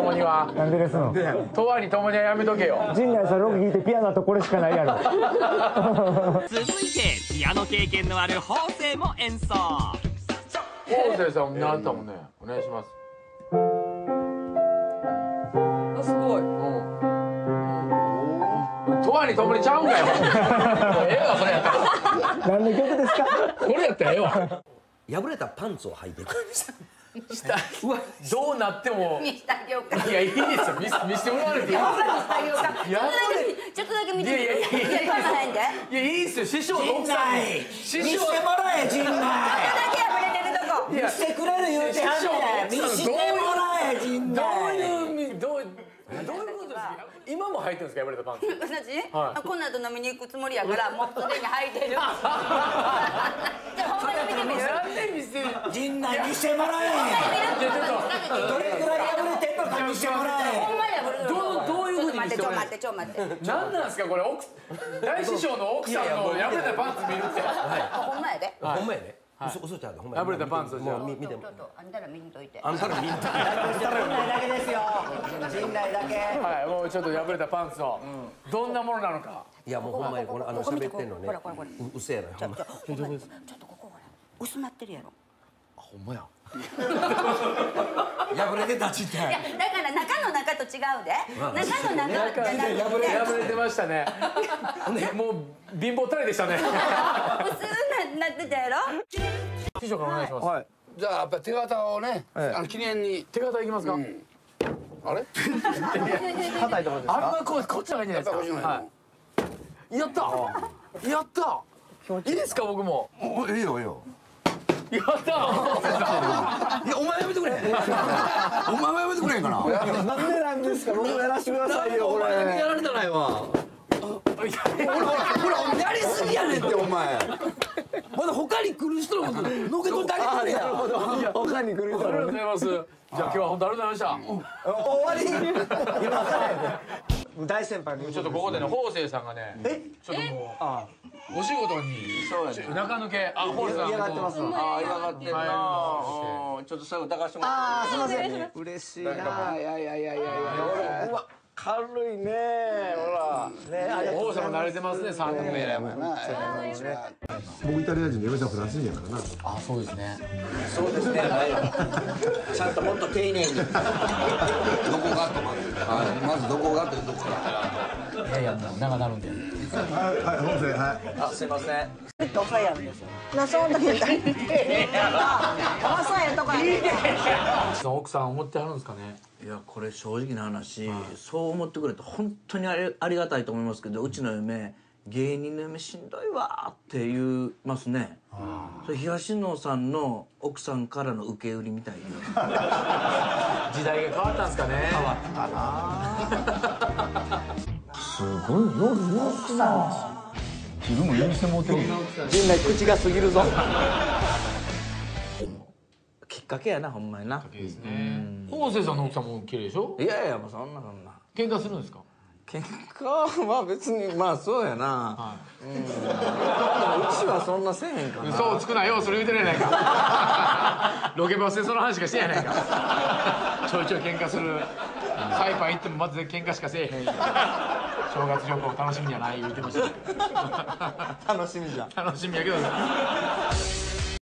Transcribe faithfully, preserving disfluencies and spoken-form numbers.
もには。 なんでですの。 とわにともにはやめとけよ。 陣内さんロック弾いてピアノとこれしかないやろ。 続いてピアノ経験のある方正も演奏。 方正さんなったもんね。お願いします。 あ、すごい。 とわにともにちゃうんかよ。ええわそれやったら。 何の曲ですか。 これやったらええわ。 破れたパンツを履いてくるんですしたうわどうなっても見してあげようか。 いやいいですよ見せ見せてもらわれていいですよ。 ちょっとだけ見て。 いやいやいやいやいやないんで。 いやいいですよ師匠と奥さんに師匠見してもらえ陣内ちょっとだけ破れてるとこ。 いやしてくれる言うてはんねん見してもらえ陣どう内いうどうどういうことですか。今も履いてるんですか破れたパンツ。 私、 はいこの後飲みに行くつもりやからもうすでに履いてる。じゃあほんまに見てみる。 なんで見せる。 陣内見してもらえいやちょっとどれくらい破れてんのか見してもらえほんまや破れる。 どうどういう風に見せてもらえる。 ちょっと待ってちょっと待って。 なんなんですかこれ奥大師匠の奥さんの破れたパンツ見るって。 ほんまやで。 ほんまやね嘘嘘ちゃうでほんまや破れたパンツをじゃあもう見てもちょっとあんたら見んといて。 あんたら見んと陣内だけですよ陣内だけはいもうちょっと破れたパンツをどんなものなのか。 いやもうほんまにこのあの喋ってんのねほらほらほらううせやなほんまちょっとここほら薄まってるやろ。 ほんまや。 破れてたちっていやだから中の中と違うで。中の中じゃなくて破れてましたね。もう貧乏たれでしたね。 薄ななってたやろ。 師匠からお願いします。 はい。じゃあやっぱ手形をね、あの記念に手形いきますか。あれ？ 硬いところですか。 あんまここっちの方がいいんじゃないですか。 やっぱこっちの方がいいのやった。やった。いいですか僕も。 おいいよいいよ。 やった。 いやお前やめてくれ。お前もやめてくれんかな。 なんでなんですか。僕もやらせてくださいよこれ。 やられたないわほらほらやりすぎやねんってお前。まだ他に来る人のことのけとってあげてくれや。 他に来る人ありがとうもね。 ございます。じゃあ今日は本当ありがとうございま終わり。今大先輩のした。ちょっとここでね方正さんがね、ちょっともうお仕事に中抜け。あ方正さん。 嫌がってますわ。 ああ嫌がってんな。うんちょっと最後抱かしてもらって。 ああすいません。嬉しいな。 いやいやいやいやいや。 うわ軽いね。ほら。ねありがとう方ございます。 正も慣れてますね三年目。 僕イタリア人で嫁さんフランス人やからな。 あそうですね。 そうですねちゃんともっと丁寧にどこがとまずまずどこがというとこから。 いやいやもう長なるんで。 はいはい本生はい。 あすいませんどこやんですよ。なその時に。あそうやとか。 奥さん思ってはるんですかね。 いやこれ正直な話、そう思ってくれて本当にありありがたいと思いますけど、うちの嫁芸人の嫁しんどいわって言いますね。それ東野さんの奥さんからの受け売りみたいで時代が変わったんですかね。変わったな。 すごいよ奥さ自分も許してもうてる。 陣内口が過ぎるぞ。 んきっかけやなほんまにな。 ですね。方正さんの奥さんも綺麗でしょ。 いやいやもうそんなそんな喧嘩するんですか。 喧嘩は別にまあそうやな、うん、でもうちはそんなせえへんかな。 嘘をつくなよそれ言うてるやないか。ロケバスでその話しかしてやないか。ちょいちょい喧嘩する。サイパン行ってもまず喧嘩しかせえへん。正月旅行楽しみじゃない言うてました。 楽しみじゃん。 楽しみやけど。